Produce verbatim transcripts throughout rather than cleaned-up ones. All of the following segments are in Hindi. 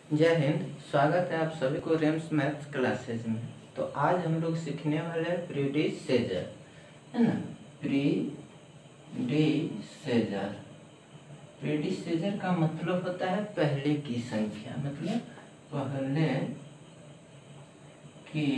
जय हिंद। स्वागत है आप सभी को रेम्स मैथ्स क्लासेज में। तो आज हम लोग सीखने वाले हैं प्रीडिसेजर, है ना। प्रीडिसेजर प्रीडिसेजर का मतलब होता है पहले की संख्या, मतलब पहले की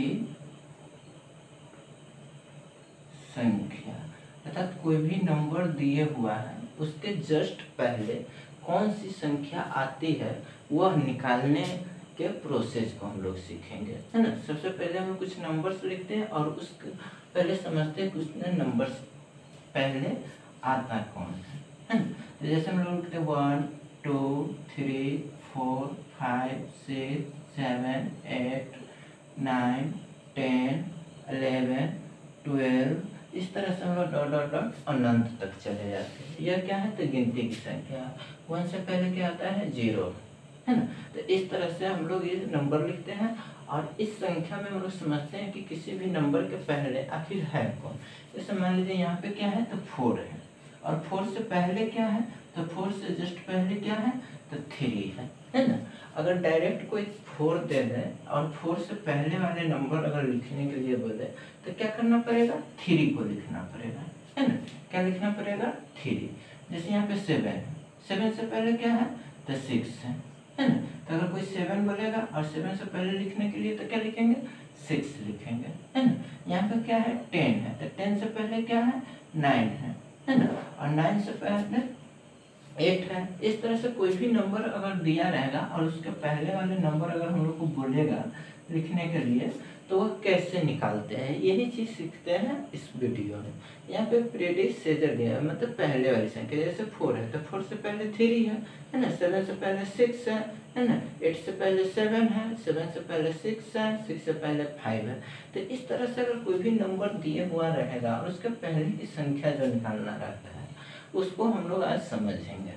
संख्या, अर्थात कोई भी नंबर दिए हुआ है उसके जस्ट पहले कौन सी संख्या आती है वह निकालने के प्रोसेस को हम लोग सीखेंगे, है ना। सबसे पहले हम कुछ नंबर्स लिखते हैं और उसके पहले समझते हैं कुछ नंबर्स पहले आता कौन है, है ना। तो जैसे हम लोग लिखते हैं one two three four five six seven eight nine ten eleven twelve, इस तरह से हम लोग डॉट डॉट डॉट अनंत तक चले जाते हैं। यह क्या है, तो गिनती की संख्या। वन से पहले क्या आता है, जीरो, है ना। तो इस तरह से हम लोग ये नंबर लिखते हैं और इस संख्या में हम लोग समझते हैं कि किसी भी नंबर के पहले आखिर है कौन। जैसे मान लीजिए यहाँ पे क्या है, तो फोर है, और फोर से पहले क्या है, तो फोर से जस्ट पहले क्या है, तो थ्री है, है ना। अगर डायरेक्ट कोई फोर दे दे और फोर से पहले वाले नंबर अगर लिखने के लिए बोले तो क्या करना पड़ेगा, थ्री को लिखना पड़ेगा, है ना। क्या लिखना पड़ेगा, थ्री। जैसे यहाँ पे सेवन है, सेवन से पहले क्या है, तो सिक्स है, है ना। तो अगर कोई सेवन बोलेगा और सेवन से पहले लिखने के लिए तो क्या लिखेंगे, सिक्स लिखेंगे, है ना। यहाँ पे क्या है, टेन है, तो टेन से पहले क्या है, नाइन है, है ना। और नाइन से पहले एट है। इस तरह से कोई भी नंबर अगर दिया रहेगा और उसके पहले वाले नंबर अगर हम लोग को बोलेगा लिखने के लिए तो वह कैसे निकालते हैं, यही चीज सीखते हैं इस वीडियो में। यहाँ पे प्रीडिसेजर दिया है, मतलब पहले वाली संख्या। जैसे फोर है तो फोर से पहले थ्री है, है ना। सेवन से पहले सिक्स है, है ना। एट से पहले सेवन है, सेवन से पहले सिक्स है, सिक्स से पहले फाइव है। तो इस तरह से अगर कोई भी नंबर दिए हुआ रहेगा और उसके पहले की संख्या जो निकालना रहता है उसको हम लोग आज समझेंगे।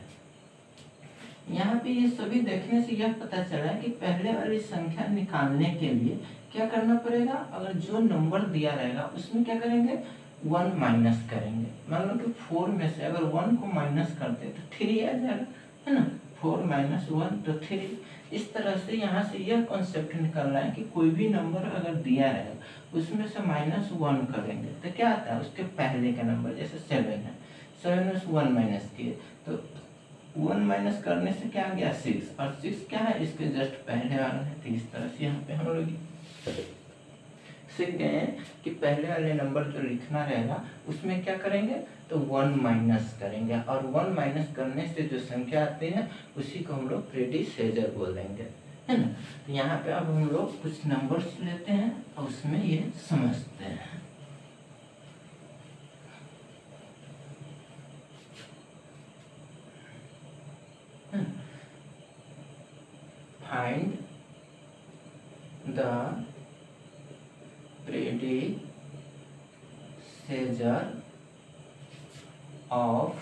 यहाँ पे ये सभी देखने से यह पता चला कि पहले वाली संख्या निकालने के लिए क्या करना पड़ेगा। अगर जो नंबर दिया रहेगा उसमें क्या करेंगे, वन माइनस करेंगे। मान लो कि फोर में से अगर वन को माइनस करते तो थ्री आ जाएगा, है ना। फोर माइनस वन तो थ्री। इस तरह से यहाँ से यह कॉन्सेप्ट निकल रहा है कि कोई भी नंबर अगर दिया रहेगा उसमें से माइनस वन करेंगे तो क्या आता है, उसके पहले का नंबर। जैसे सेवन है, सेवन में से वन माइनस किए तो वन माइनस करने से क्या आ गया, सिक्स, और सिक्स क्या है, इसके जस्ट पहले वाला है। तो इस तरह से यहाँ पे हम लोग सीख गए हैं कि पहले वाले नंबर जो लिखना रहेगा उसमें क्या करेंगे, तो वन माइनस करेंगे, और वन माइनस करने से जो संख्या आती है उसी को हम लोग प्रीडिसेजर बोलेंगे, है ना। तो यहाँ पे अब हम लोग कुछ नंबर्स लेते हैं और उसमें ये समझते हैं। Find the predecessor of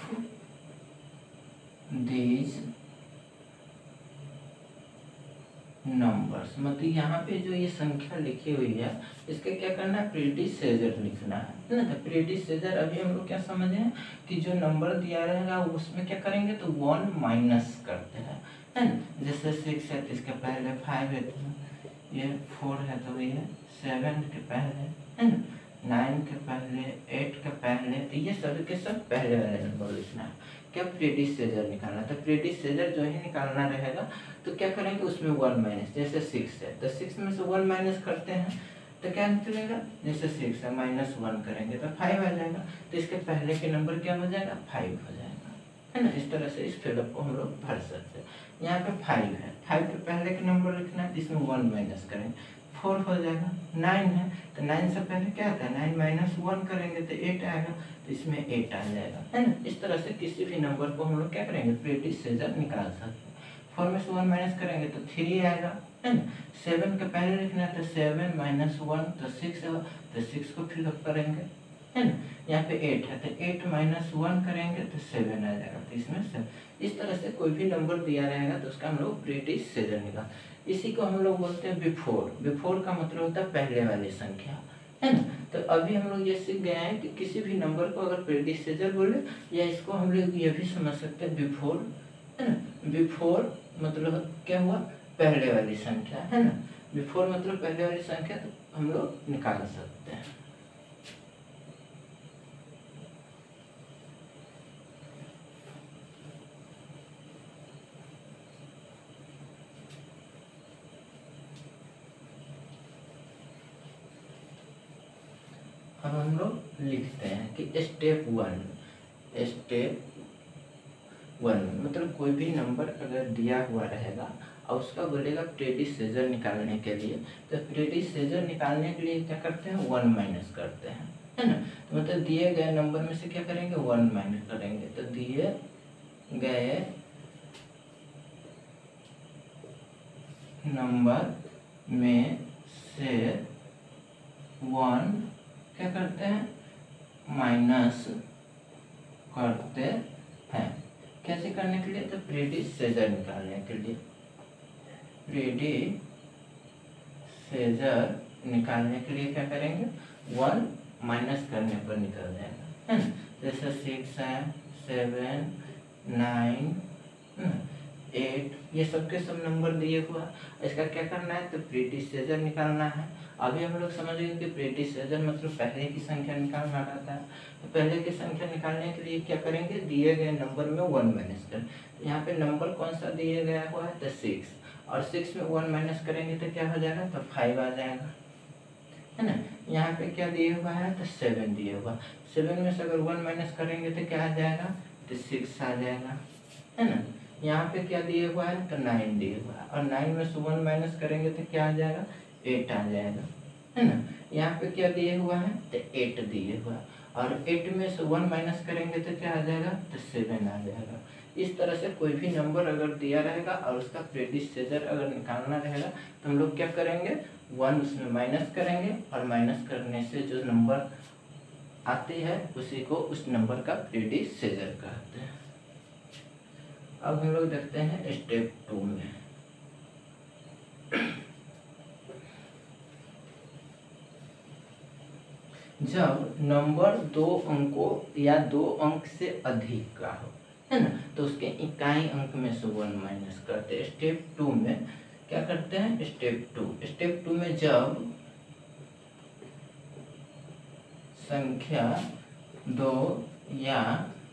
these numbers। मतलब यहाँ पे जो ये संख्या लिखी हुई है इसका क्या करना है, प्रीडिसेजर लिखना है, है ना। तो प्रीडिसेजर अभी हम लोग क्या समझे हैं कि जो नंबर दिया रहेगा उसमें क्या करेंगे, तो वन माइनस करते हैं, है ना। जैसे सिक्स है तो इसके पहले फाइव है, तो ये फोर है तो ये सेवन के पहले, है ना। नाइन के पहले, एट के पहले, तो ये सब के सब पहले वाले नंबर लिखना है। क्या, प्रीडिसेजर निकालना। तो प्रीडिसेजर जो ही निकालना रहेगा तो क्या करेंगे, उसमें वन माइनस। जैसे सिक्स है तो सिक्स में से वन माइनस करते हैं तो क्या निकलेगा, जैसे सिक्स है माइनस वन करेंगे तो फाइव आ जाएगा। तो इसके पहले के नंबर क्या हो जाएगा, फाइव हो जाएगा, है ना। इस तरह से इस फिलअप को हम लोग भर सकते हैं। यहाँ पे फाइव है, फाइव के पहले के नंबर लिखना है जिसमें वन माइनस करेंगे, फोर हो जाएगा। नाइन है तो नाइन से पहले क्या आता है, नाइन माइनस वन करेंगे तो एट आएगा, तो इसमें एट आ जाएगा, है ना। इस तरह से किसी भी नंबर को हम लोग क्या करेंगे, प्रीडिसेजर निकाल सकते हैं। फोर में से वन माइनस करेंगे तो थ्री आएगा, है ना। सेवन के पहले लिखना है तो सेवन माइनस वन तो सिक्स है, तो सिक्स को फिलअप करेंगे, है ना। यहाँ पे एट है तो एट माइनस वन करेंगे तो सेवन आ जाएगा, तो इसमें सेवन। इस तरह से कोई भी नंबर दिया रहेगा तो उसका हम लोग प्रीडिसेजर निकाल। इसी को हम लोग बोलते हैं बिफोर। बिफोर का मतलब होता है पहले वाली संख्या, है ना। तो अभी हम लोग ये सीख गए हैं कि किसी भी नंबर को अगर प्रीडिसेजर बोले, या इसको हम लोग ये भी समझ सकते हैं बिफोर, है ना। बिफोर मतलब क्या हुआ, पहले वाली संख्या है ना, बिफोर मतलब पहले वाली संख्या, तो हम लोग निकाल सकते हैं। अब हम लोग लिखते हैं कि स्टेप वन, स्टेप वन मतलब कोई भी नंबर अगर दिया हुआ रहेगा और उसका बोलेगा प्रेडिसेजर निकालने के लिए, तो प्रेडिसेजर निकालने के लिए क्या करते हैं, वन माइनस करते हैं, है ना। तो मतलब दिए गए नंबर में से क्या करेंगे, वन माइनस करेंगे। तो दिए गए नंबर में से वन क्या करते हैं, माइनस करते हैं। कैसे करने के लिए, तो प्रेडिसेजर निकालने के लिए। प्रेडिसेजर निकालने के लिए क्या करेंगे, वन माइनस करने पर निकल जाएगा, है ना। जैसे सिक्स है, सेवन, नाइन, एट, ये सब के सब नंबर दिए हुआ। इसका क्या करना है, तो प्रेडिसेजर निकालना है। अभी हम लोग समझेंगे कि प्रेडिसेजर मतलब पहले की संख्या निकालना रहता है। तो पहले की संख्या निकालने के लिए क्या करेंगे, दिए गए नंबर में वन माइनस करें। तो यहाँ पे नंबर कौन सा दिया गया हुआ है, तो सिक्स, और सिक्स में वन माइनस करेंगे तो क्या हो जाएगा, तो फाइव आ जाएगा, है ना। यहाँ पे क्या दिया हुआ है, तो सेवन दिया हुआ। सेवन में से अगर वन माइनस करेंगे तो क्या आ जाएगा, तो सिक्स आ जाएगा, है ना। यहाँ पे क्या दिए हुआ है, तो नाइन दिए हुआ है, और नाइन में से वन माइनस करेंगे तो क्या आ जाएगा, एट आ जाएगा, है ना। यहाँ पे क्या दिए हुआ है, तो एट दिए हुआ है, और एट में से वन माइनस करेंगे तो क्या आ जाएगा, तो सेवन आ जाएगा। इस तरह से कोई भी नंबर अगर दिया रहेगा और उसका प्रेडिसेजर अगर निकालना रहेगा तो हम लोग क्या करेंगे, वन उसमें माइनस करेंगे, और माइनस करने से जो नंबर आती है उसी को उस नंबर का प्रेडिसेजर कहते हैं। अब हम लोग देखते हैं स्टेप टू में। जब नंबर दो अंकों या दो अंक से अधिक का हो, है ना, तो उसके इकाई अंक में से वन माइनस करते हैं। स्टेप टू में क्या करते हैं, स्टेप टू स्टेप टू में जब संख्या दो या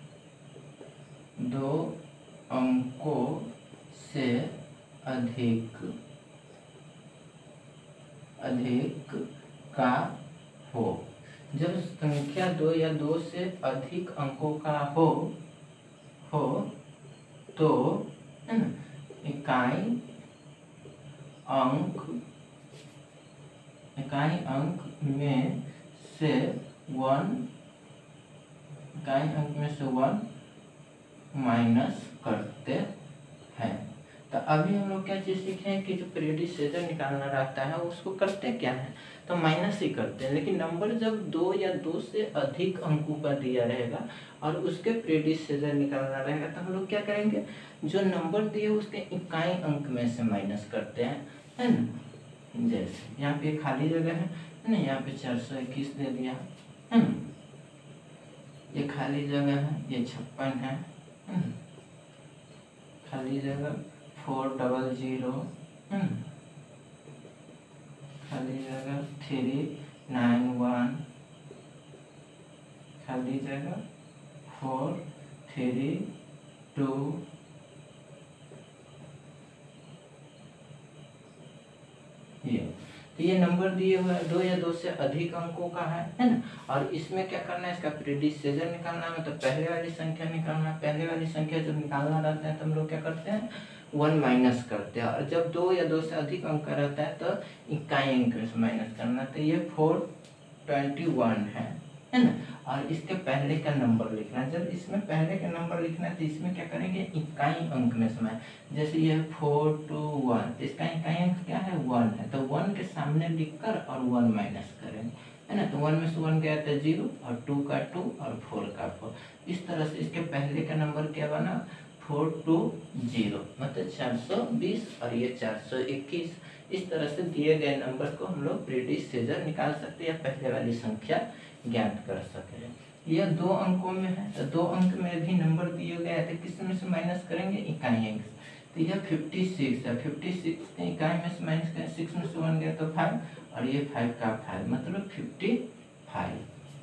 दो अंकों से अधिक अधिक का हो, जब संख्या दो या दो से अधिक अंकों का हो हो तो, है ना, इकाई अंक इकाई अंक में से वन इकाई अंक में से वन माइनस करते हैं। तो अभी हम लोग क्या चीज़ सीखे हैं कि जो प्रेडिसेजर निकालना रहता है उसको करते क्या है, तो माइनस ही करते हैं। लेकिन नंबर जब दो या दो से अधिक अंकों का दिया रहेगा और उसके प्रेडिसेजर निकालना रहेगा तो हम लोग क्या करेंगे, जो नंबर दिए उसके इकाई अंक में से माइनस करते हैं, है ना। जैसे यहाँ पे खाली जगह है ना, यहाँ पे चार सौ इक्कीस दे दिया, है ना, ये खाली जगह है, ये छप्पन है, है ना, खाली जगह फोर डबल जीरो, है ना, खाली जगह थ्री नाइन वन, खाली जगह फोर थ्री टू, ये तो ये नंबर दिए हुए है, दो या दो से अधिक अंकों का है है ना। और इसमें क्या करना है, इसका प्रेडिसेजर निकालना है, मतलब पहले वाली संख्या निकालना है। पहले वाली संख्या जब निकालना रहता है तो हम लोग क्या करते हैं, वन माइनस करते हैं, और जब दो या दो से अधिक अंक का रहता है तो इकाई अंक से माइनस करना। तो ये फोर ट्वेंटी वन है है ना, और इसके पहले का नंबर लिखना है। जब इसमें पहले का नंबर लिखना है तो इसमें क्या करेंगे, इकाई अंक में समय, जैसे ये फोर टू वन, इसका इकाई अंक क्या है, वन है, तो वन के सामने लिखकर और वन माइनस करेंगे, है ना। तो वन में से वन गया था जीरो, और टू का टू, और फोर का फोर। इस तरह से इसके पहले का नंबर क्या बना, फोर टू जीरो, मतलब चार सौ बीस, और ये चार सौ इक्कीस। इस तरह से दिए गए नंबर को हम लोग प्रेडिसेजर निकाल सकते हैं या पहले वाली संख्या ज्ञात कर सके। यह दो अंकों में है, तो दो अंक में भी नंबर दिए गए थे, किस में से माइनस करेंगे, इकाई अंक। तो यह फिफ्टी सिक्स है, फिफ्टी सिक्स इकाई में से माइनस करें, सिक्स में से वन गया तो फाइव, और ये फाइव का फाइव मतलब fifty five.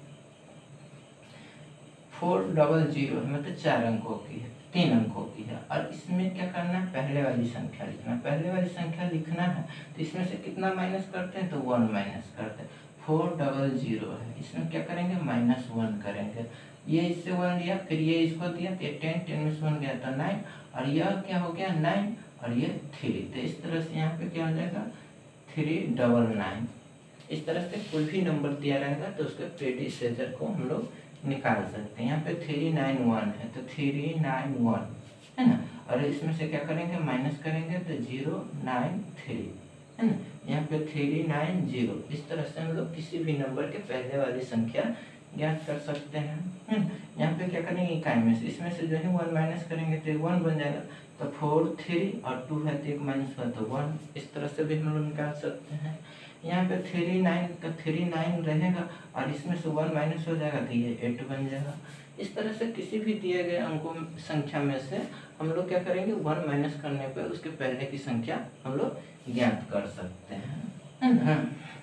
Four double zero है मतलब चार अंकों की है, तीन अंकों की है। और इसमें क्या करना है, पहले वाली संख्या लिखना है, पहले वाली संख्या लिखना है तो इसमें से कितना माइनस करते हैं, तो वन माइनस करते हैं। फोर डबल जीरो है, इसमें क्या करेंगे, माइनस वन करेंगे। ये इससे वन लिया, फिर ये इसको दिया तो टेन, टेन में से वन गया तो नाइन, और यह क्या हो गया नाइन, और ये थ्री। तो इस तरह से यहाँ पे क्या हो जाएगा, थ्री डबल नाइन। इस तरह से कोई भी नंबर दिया रहेगा तो उसके प्रेडिसेसर को हम लोग निकाल सकते हैं। यहाँ पे थ्री नाइन वन है तो थ्री नाइन वन है ना, और इसमें से क्या करेंगे, माइनस करेंगे तो जीरो नाइन थ्री है ना, यहाँ पे थ्री नाइन जीरो। इस तरह से हम लोग किसी भी नंबर के पहले वाली संख्या ज्ञात कर सकते हैं। यहाँ पे क्या करेंगे, इकाई में से, इसमें से जो है वन माइनस करेंगे तो वन बन जाएगा, तो फोर थ्री और टू है तो एक माइनस हुआ तो वन। इस तरह से भी हम लोग निकाल सकते हैं। यहाँ पे थ्री नाइन का थ्री नाइन रहेगा और इसमें से वन माइनस हो जाएगा तो ये एट बन जाएगा। इस तरह से किसी भी दिए गए अंकों संख्या में से हम लोग क्या करेंगे, वन माइनस करने पर उसके पहले की संख्या हम लोग ज्ञात कर सकते हैं, है ना।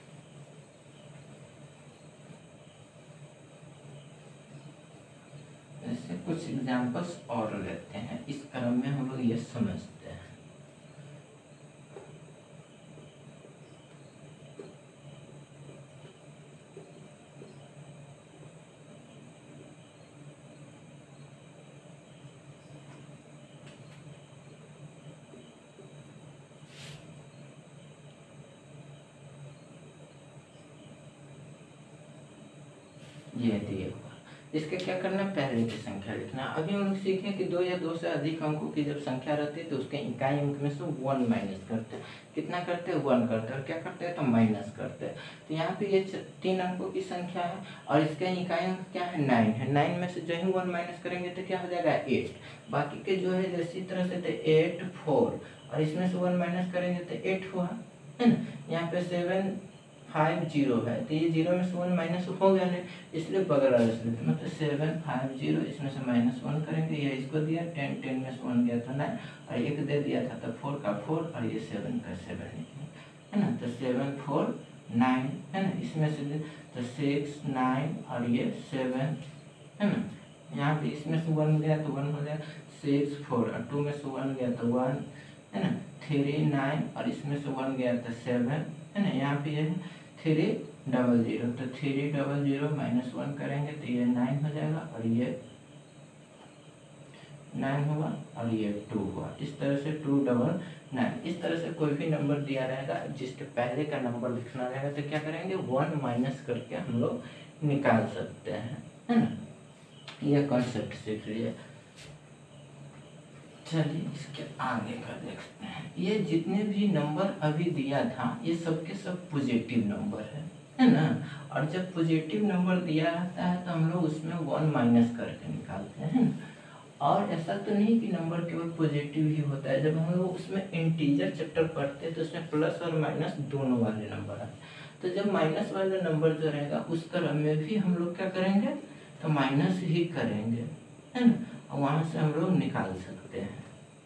ऐसे कुछ एग्जांपल्स और लेते हैं, इस क्रम में हम लोग ये समझते हैं। ये दिए हुआ, इसके क्या करना, पहले की संख्या लिखना। अभी हम लोग सीखे कि दो या दो से अधिक अंकों की जब संख्या रहती है तो उसके इकाई अंक में से वन माइनस करते हैं। कितना करते हैं, वन करते हैं, और क्या करते हैं तो माइनस करते हैं। तो यहाँ पे ये तीन अंकों की संख्या है और इसका इकाई अंक क्या है, नाइन है। नाइन में से जो है वन माइनस करेंगे तो क्या हो जाएगा, एट। बाकी के जो है इसी तरह से तो एट फोर, और इसमें से वन माइनस करेंगे तो एट हुआ, है ना। यहाँ पे सेवन फाइव जीरो है तो ये जीरो में से वन माइनस हो गया नहीं, इसलिए बगल वाले से लेते मतलब सेवन फाइव जीरो, इसमें से माइनस वन करेंगे। ये इसको दिया, टेन टेन में से वन गया तो नाइन, और एक दे दिया था तो फोर का फोर, और ये सेवन का सेवन निकला, है ना। तो सेवन फोर नाइन है ना, इसमें से तो सिक्स नाइन और ये सेवन है ना। यहाँ पे इसमें से वन गया तो वन हो जाएगा, सिक्स फोर, और टू में से वन गया तो वन है ना, थ्री नाइन और इसमें से वन गया तो सेवन है ना। यहाँ पे ये थ्री डबल जीरो, तो three double zero minus one करेंगे तो ये नाइन हो जाएगा, और ये नाइन हुआ, और ये टू हुआ। इस तरह से टू डबल नाइन। इस तरह से कोई भी नंबर दिया रहेगा जिसके पहले का नंबर लिखना रहेगा तो क्या करेंगे, वन माइनस करके हम लोग निकाल सकते हैं, है ना। यह कॉन्सेप्ट सीख लिए। चलिए इसके आगे का देखते हैं। ये जितने भी नंबर अभी दिया था ये सब के सब पॉजिटिव नंबर है, है ना। और जब पॉजिटिव नंबर दिया रहता है तो हम लोग उसमें वन माइनस करके निकालते हैं। और ऐसा तो नहीं कि नंबर केवल पॉजिटिव ही होता है, जब हम लोग उसमें इंटीजर चैप्टर पढ़ते हैं तो उसमें प्लस और माइनस दोनों वाले नंबर आते हैं। तो जब माइनस वाला नंबर जो रहेगा उस क्रम में भी हम लोग क्या करेंगे, तो माइनस ही करेंगे, है ना। और वहाँ से हम लोग निकाल सकते हैं।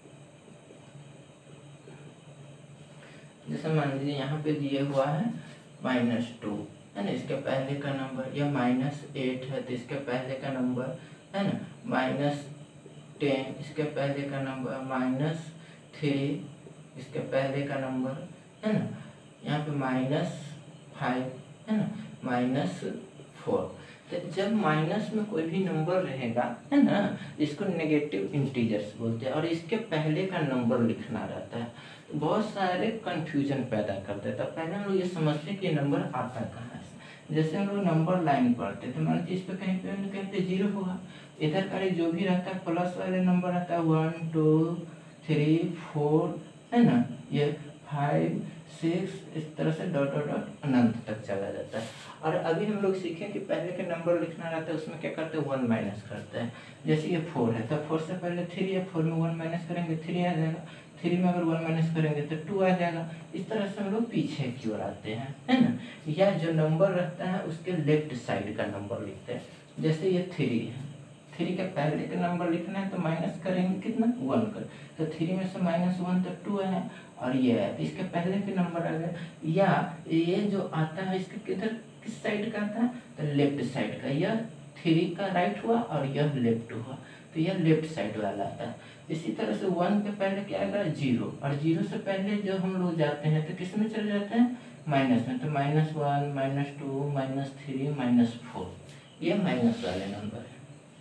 जैसे मान लीजिए यहाँ पे दिए हुआ है माइनस टू है ना, इसके पहले का नंबर, या माइनस एट है तो इसके पहले का नंबर है ना, माइनस टेन इसके पहले का नंबर, माइनस थ्री इसके पहले का नंबर है ना, यहाँ पे माइनस फाइव है ना, माइनस फोर। तो जब माइनस में कोई भी नंबर रहेगा है ना, इसको नेगेटिव इंटीजर्स बोलते हैं, और इसके पहले का नंबर लिखना रहता है तो बहुत सारे कंफ्यूजन पैदा कर देता है। पहले हम लोग ये समझते कि नंबर आता कहाँ से। जैसे हम लोग नंबर लाइन पढ़ते तो मान लीजिए इस पर कहीं पे कहीं पे जीरो होगा, इधर का जो भी रहता है प्लस वाले नंबर रहता है, वन टू थ्री फोर है ना, ये फाइव सिक्स, इस तरह से डॉट डॉट डॉट अनंत तक चला जाता है। और अभी हम लोग सीखें कि पहले के नंबर लिखना रहता है उसमें क्या करते हैं, वन माइनस करते हैं। जैसे ये फोर है तो फोर से पहले थ्री है, फोर में वन माइनस करेंगे थ्री आ जाएगा, थ्री में अगर वन माइनस करेंगे तो टू आ जाएगा। इस तरह से हम लोग पीछे की ओर आते हैं, है ना। या जो नंबर रहता है उसके लेफ्ट साइड का नंबर लिखते हैं। जैसे ये थ्री है, थ्री के पहले के नंबर लिखना है तो माइनस करेंगे कितना, वन कर, तो थ्री में से माइनस वन तो टू है और ये है, तो इसके पहले के नंबर आ गए। या ये जो आता है इसके किधर, किस साइड का आता है, तो लेफ्ट साइड का, यह थ्री का राइट हुआ और यह लेफ्ट हुआ, तो यह लेफ्ट साइड वाला आता है। इसी तरह से वन के पहले क्या आएगा, जीरो, और जीरो से पहले जो हम लोग जाते हैं तो किस में चले जाते हैं, माइनस में, तो minus one, minus two, minus three, minus four, ये माइनस वाले नंबर है।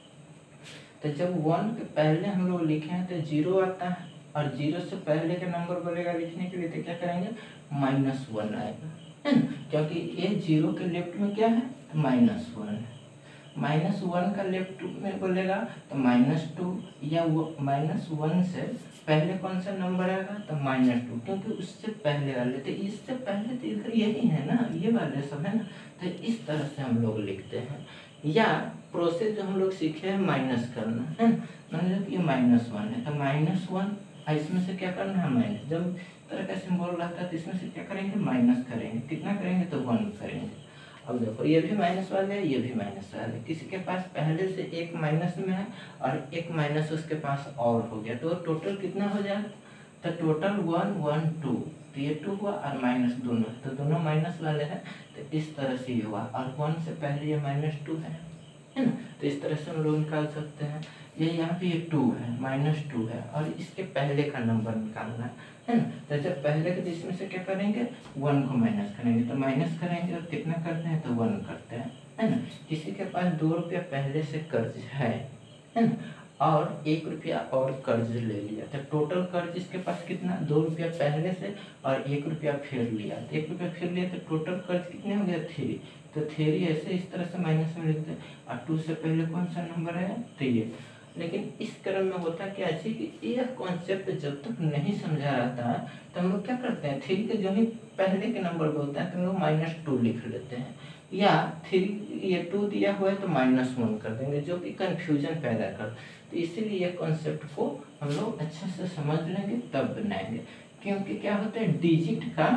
तो जब वन के पहले हम लोग लिखे हैं तो जीरो आता है, और जीरो से पहले का नंबर बोलेगा लिखने के लिए तो क्या करेंगे, माइनस वन आएगा, है ना, क्योंकि ये जीरो के लेफ्ट में क्या है, माइनस वन है। माइनस वन का लेफ्ट में बोलेगा तो माइनस टू, या वो माइनस वन से पहले कौन सा नंबर आएगा, तो माइनस टू, क्योंकि उससे पहले वाले, तो इससे पहले तो इधर यही है ना, ये वाले सब है ना, तो इस तरह से हम लोग लिखते हैं। या प्रोसेस जो हम लोग सीखे हैं माइनस करना है, मतलब ये माइनस वन है तो माइनस वन, इसमें से क्या करना है, माइनस, जब तरह का सिंबल रहता है तो इसमें से क्या करेंगे, माइनस करेंगे, कितना करेंगे, तो वन करेंगे। अब देखो ये भी माइनस वाले है, ये भी माइनस वाले, किसी के पास पहले से एक माइनस में है और एक माइनस उसके पास और हो गया, तो टोटल कितना हो जाएगा, तो टोटल वन वन टू, तो ये टू हुआ और माइनस दोनों, तो दोनों माइनस वाले हैं, तो इस तरह से ये हुआ, और वन से पहले ये माइनस टू है, है ना, तो इस तरह से हम लोग निकाल सकते हैं। ये यहाँ पे ये टू है, माइनस टू है, और इसके पहले का नंबर निकालना है, है ना, तो जब पहले के, इसमें से क्या करेंगे, वन को माइनस करेंगे, तो माइनस करेंगे और कितना करते हैं, तो वन करते हैं, है ना। किसी के पास दो रुपया पहले से कर्ज है, है ना, और एक रुपया और कर्ज ले लिया, तो टोटल कर्ज इसके पास कितना, दो रुपया पहले से और एक रुपया फिर लिया, तो एक रुपया फिर लिया, तो टोटल कर्ज कितने हो गया, थ्री, तो थ्री ऐसे इस तरह से माइनस में लिखते हैं, और टू से पहले कौन सा नंबर है, तो ये। लेकिन इस क्रम में होता क्या है कि यह कॉन्सेप्ट जब तक नहीं समझा रहता है तो हम लोग क्या करते हैं, थ्री के जो ही पहले के नंबर बोलते हैं तो हम लोग माइनस टू लिख लेते हैं, या थ्री ये टू दिया हुआ है तो माइनस वन कर देंगे, जो कि कन्फ्यूजन पैदा कर। तो इसीलिए यह कॉन्सेप्ट को हम लोग अच्छे से समझ लेंगे तब बनाएंगे, क्योंकि क्या होता है, डिजिट का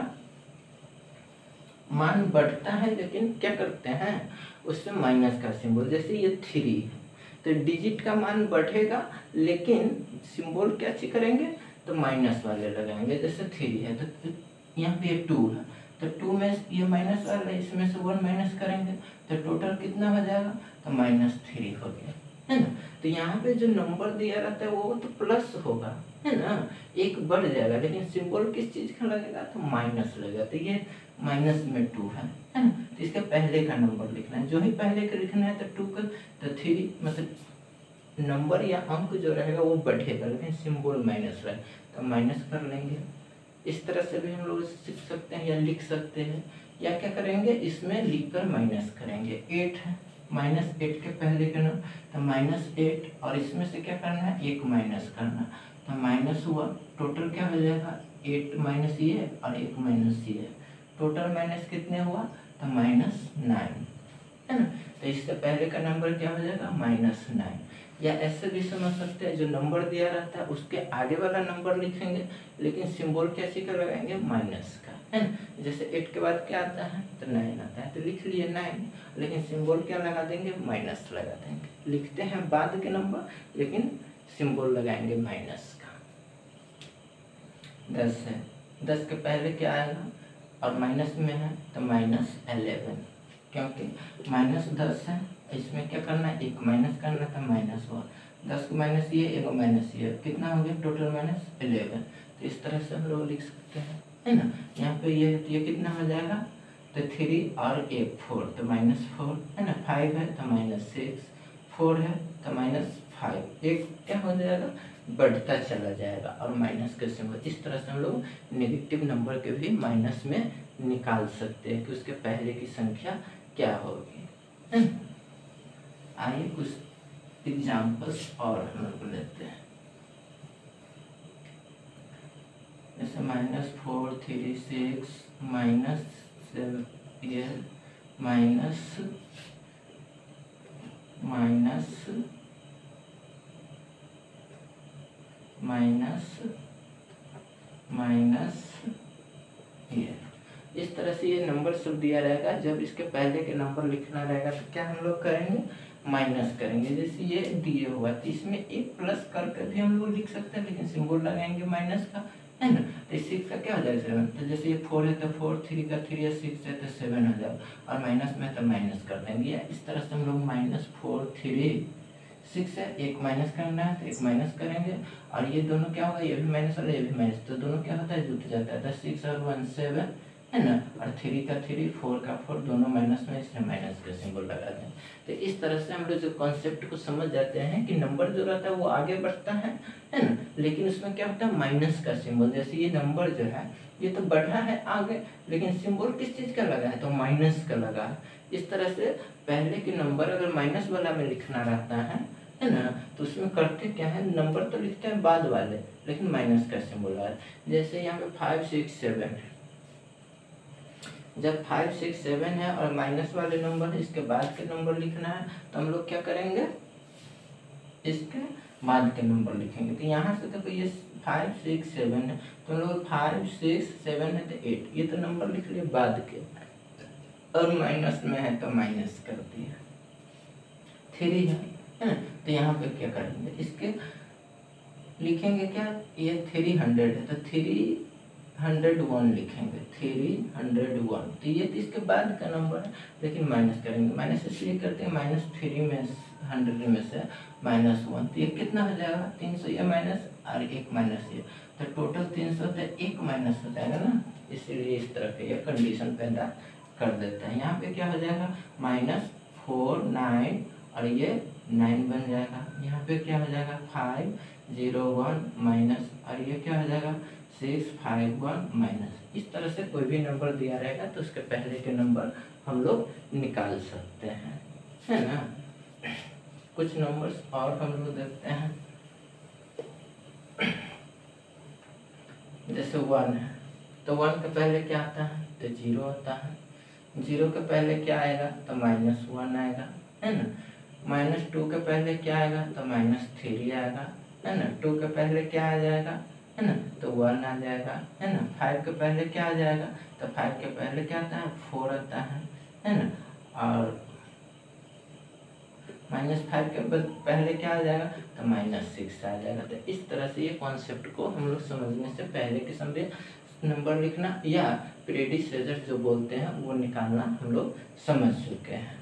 मान बढ़ता है लेकिन क्या करते हैं, उसमें माइनस का सिंबल, जैसे ये थ्री है तो डिजिट का मान बढ़ेगा लेकिन सिंबल क्या ची करेंगे, तो माइनस वाले लगाएंगे, जैसे थ्री है तो यहाँ पे टू है तो टू में ये माइनस वाला, इसमें से वन माइनस करेंगे तो टोटल कितना हो जाएगा, तो माइनस थ्री हो गया, है ना। तो यहाँ पे जो नंबर दिया रहता है वो तो प्लस होगा, है ना, एक बढ़ जाएगा, लेकिन सिंबल किस चीज का लगेगा, तो माइनस लगेगा, तो ये माइनस में टू है, है ना, तो इसका पहले का नंबर लिखना है, जो ही पहले का लिखना है तो टू का, तो थ्री मतलब नंबर या अंक जो रहेगा वो बढ़ेगा लेकिन सिंबल माइनस रहे तो माइनस कर लेंगे। इस तरह से भी हम लोग सीख सकते हैं या लिख सकते हैं, या क्या करेंगे, इसमें लिखकर माइनस करेंगे, एट है, माइनस एट के पहले का नंबर, तो माइनस एट, और इसमें से क्या करना है, एक माइनस करना, तो माइनस हुआ, टोटल क्या हो जाएगा, एट माइनस ये और एक माइनस ये, टोटल माइनस कितने हुआ, तो माइनस नाइन, है ना, तो इससे पहले का नंबर क्या हो जाएगा, माइनस नाइन। या ऐसे भी समझ सकते हैं, जो नंबर दिया रहता है उसके आगे वाला नंबर लिखेंगे लेकिन सिंबल कैसे का लगाएंगे, माइनस का, है ना, जैसे एट के बाद क्या आता है, तो नाइन आता है, तो लिख लिए नाइन, लेकिन सिंबल क्या लगा देंगे, माइनस लगा देंगे, लिखते हैं बाद के नंबर लेकिन सिंबल लगाएंगे माइनस का। दस है, दस के पहले क्या आएगा और माइनस में है तो माइनस एलेवन, क्योंकि माइनस दस है, इसमें क्या करना है, एक माइनस करना था, माइनस हुआ, दस को माइनस ये, एक माइनस ये, कितना हो गया, टोटल माइनस एलेवन। तो इस तरह से हम लोग लिख सकते हैं, है ना। यहाँ पे ये तो ये कितना हो जाएगा, तो थ्री और एक फोर, तो माइनस फोर, है ना, फाइव है तो माइनस सिक्स, फोर है तो माइनस फाइव, एक क्या हो जाएगा, बढ़ता चला जाएगा, और माइनस के सिंबल, इस तरह से हम लोग नेगेटिव नंबर के भी माइनस में निकाल सकते हैं कि उसके पहले की संख्या क्या होगी। आइए कुछ एग्जाम्पल्स और हम लोग लेते हैं, जैसे minus four three six minus seven minus minus minus minus ये, इस तरह से ये नंबर सब दिया रहेगा। जब इसके पहले के नंबर लिखना रहेगा तो क्या हम लोग करेंगे, माइनस करेंगे, जैसे ये दिए हुआ तो इसमें एक प्लस करके भी हम लोग लिख सकते हैं, लेकिन सिंबल लगाएंगे माइनस का, है ना। तो सिक्स का क्या हो जाएगा सेवन, तो जैसे ये फोर है तो फोर, थ्री का थ्री है, सिक्स है तो सेवन हो जाएगा, और माइनस में तो माइनस कर देंगे। या इस तरह से हम लोग माइनस फोर थ्री सिक्स है, एक माइनस करना है तो एक माइनस करेंगे, और ये दोनों क्या होगा, ये भी माइनस और ये भी माइनस, तो दोनों क्या होता है जुट जाता है, तो सिक्स और वन सेवन, है ना, और थ्री का थ्री, फोर का फोर, दोनों माइनस में, इसमें माइनस का सिंबल लगा दें। तो इस तरह से हम लोग जो कॉन्सेप्ट को समझ जाते हैं कि नंबर जो रहता है वो आगे बढ़ता है है ना, लेकिन उसमें क्या होता है माइनस का सिंबल। जैसे ये नंबर जो है ये तो बढ़ा है आगे, लेकिन सिंबल किस चीज़ का लगा है, तो माइनस का लगा है। इस तरह से पहले के नंबर अगर माइनस वाला में लिखना रहता है है ना, तो उसमें करते क्या है, नंबर तो लिखते हैं बाद वाले, लेकिन माइनस का सिंबल लगा है। जैसे यहाँ पे फाइव सिक्स सेवन है, जब फाइव सिक्स सेवन है और माइनस वाले नंबर है, इसके बाद के नंबर लिखना है, तो हम लोग क्या करेंगे, इसके बाद के नंबर लिखेंगे। तो यहाँ से देखो ये फाइव सिक्स सेवन है, तो हम लोग फाइव सिक्स सेवन है तो एट, ये तो नंबर लिख लिए बाद के, और माइनस में है तो माइनस कर दिया। थ्री है, है ना, तो यहाँ पे क्या करेंगे, इसके लिखेंगे क्या, ये थ्री हंड्रेड है तो थ्री हंड्रेड वन लिखेंगे, थ्री हंड्रेड वन, तो ये तो इसके बाद का नंबर है, लेकिन माइनस करेंगे। माइनस इसलिए करते हैं, माइनस थ्री में हंड्रेड में से माइनस वन, तो ये कितना हो जाएगा, तीन सौ, ये माइनस और एक माइनस ये, तो टोटल तीन सौ, तो एक माइनस हो जाएगा ना, इसीलिए इस तरह के ये कंडीशन पैदा कर देते हैं। यहाँ पे क्या हो जाएगा, माइनस फोर नाइन, और ये नाइन बन जाएगा। यहाँ पे क्या हो जाएगा, फाइव जीरो वन माइनस, और ये क्या हो जाएगा, सिक्स फाइव वन माइनस। इस तरह से कोई भी नंबर दिया रहेगा तो उसके पहले के नंबर हम लोग निकाल सकते हैं, है ना। कुछ नंबर्स और हम लोग देखते हैं, जैसे वन है, तो वन के पहले क्या आता है, तो जीरो आता है। जीरो के पहले क्या आएगा, तो माइनस वन आएगा, है ना। माइनस टू के पहले क्या आएगा, तो माइनस थ्री आएगा, है ना। टू के पहले क्या आ जाएगा, है ना, तो वन आ जाएगा, है ना। फाइव के पहले क्या आ जाएगा, तो फाइव के पहले क्या आता है, फोर आता है, है ना। और माइनस फाइव के पहले क्या आ जाएगा, तो माइनस सिक्स आ जाएगा। तो इस तरह से ये कॉन्सेप्ट को हम लोग समझने से पहले के समय नंबर लिखना या प्रेडिसेसर जो बोलते हैं वो निकालना हम लोग समझ चुके हैं।